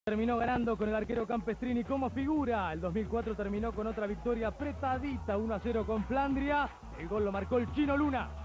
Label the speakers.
Speaker 1: Terminó ganando con el arquero Campestrini como figura. El 2004 terminó con otra victoria apretadita, 1-0 con Flandria. El gol lo marcó el Chino Luna.